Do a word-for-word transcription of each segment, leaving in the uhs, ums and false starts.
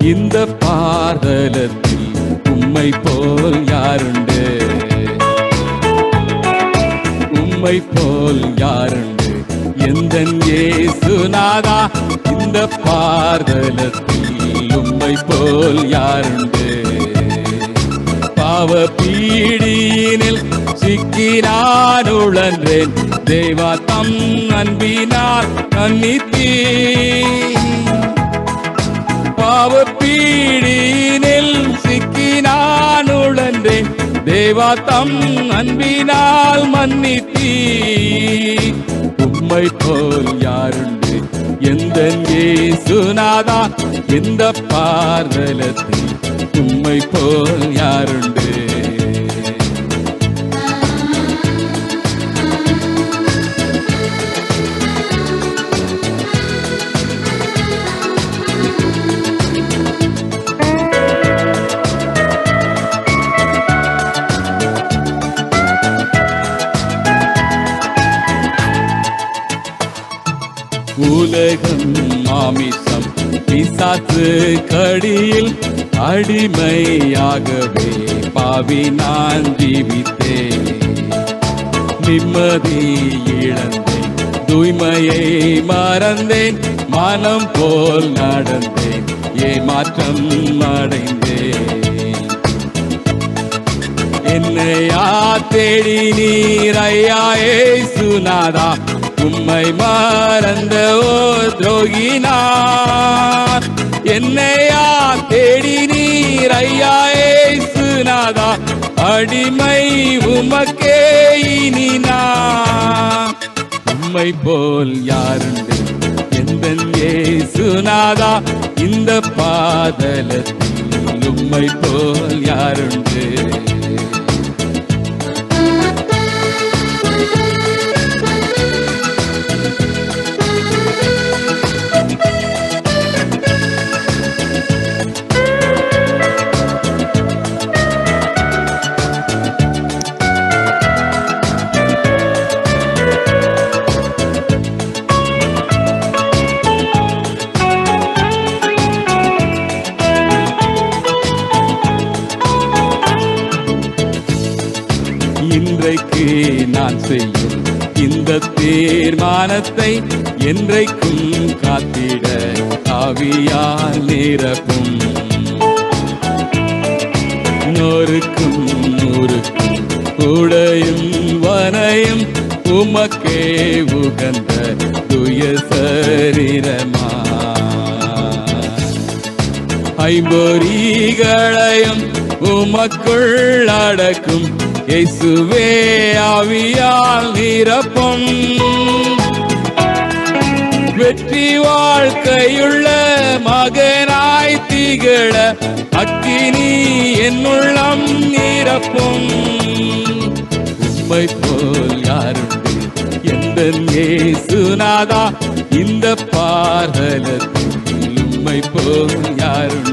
இந்த பாதலத்தில் உம்மை போல் யாருண்டு? உம்மை போல் யாருண்டு? எந்தன் இயேசுநாதா, இந்த பாதலத்தில் உம்மை போல் யாருண்டு? பாவ பீடியினில் சிக்கினான் உழன்றேன், தேவா தம் அன்பினால் மன்னித்தீ. பாவ பீடியினில் சிக்கினான் உழன்றேன், தேவா தம் அன்பினால் மன்னித்தீ. உம்மை போல் யாருண்டு? எந்தன் இயேசுநாதா, இந்த பாதலத்தில் உம்மை போல் யாருண்டு? உலகம் மாமிசம் பிசாசு கடியில் அடிமையாகவே பாவி நான் ஜீவித்தேன். நிம்மதி இழந்தேன், தூய்மையை மறந்தேன், மனம் போல் நடந்தேன், ஏமாற்றம் அடைந்தேன். என்னையா தேடி நீர் ஐயா இயேசுநாதா, உம்மை மறந்த ஓ துரோகினார். என்னையா தேடி நீர் ஐயா இயேசுநாதா, அடிமை உமக்கே இனி நான். உம்மை போல் யாருண்டு? எந்தன் இயேசுநாதா, இந்த பாதலத்தில் உம்மை போல் யாருண்டு? இன்றைக்கு நான் செய்யும் இந்த தீர்மானத்தை என்றைக்கும் காத்திட ஆவியால் நிரப்பும். நூறுக்கும் நூறுக்கும் உடையும் வனையும் உமக்கே உகந்த துய சரீரமா. ஐம்பொறிகளையும் உமக்குள் அடக்கும் இயேசுவே ஆவியால் நிரப்பும். வெற்றி வாழ்க்கையுள்ள மகனாய் திகழ அக்கினி என்னுள்ளம் நிரப்பும். உம்மை போல் யாருண்டு? எந்தன் இயேசுநாதா, இந்த பாதலத்தில் உம்மை போல் யாருண்டு?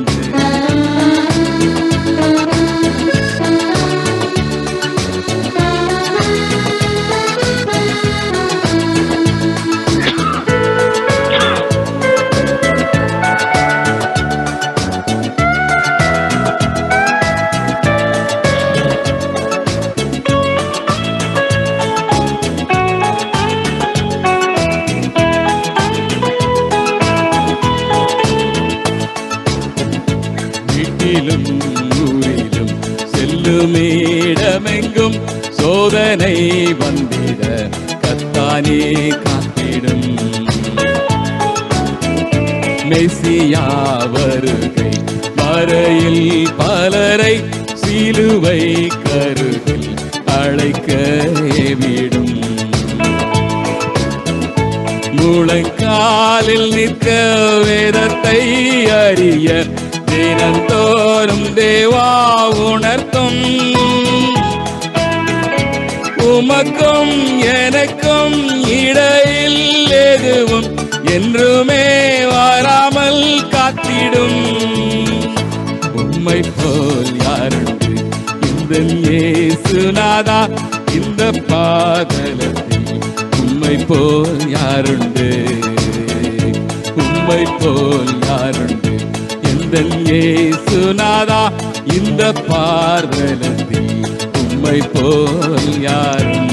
ஊரிலும் செல்லுமிடமெங்கும் சோதனை வந்திட கத்தானே காத்திடும். மெசியா வருகை மறையில் பலரை சிலுவை கருகில் அழைக்க விடும். முழங்காலில் நிற்க வேதத்தை அறிய தினந்தோறும் தேவா உணர்த்தும். உமக்கும் எனக்கும் இடையில் எதுவும் என்றுமே வராமல் காத்திடும். உம்மை போல் யாருண்டு? எந்தன் இயேசுநாதா, இந்த பாதலத்தில் உம்மை போல் யாருண்டு? உம்மை போல் யாருண்டு? எந்தன் இயேசுநாதா இந்த பார்தலத்தில் உம்மை போல் யாரும்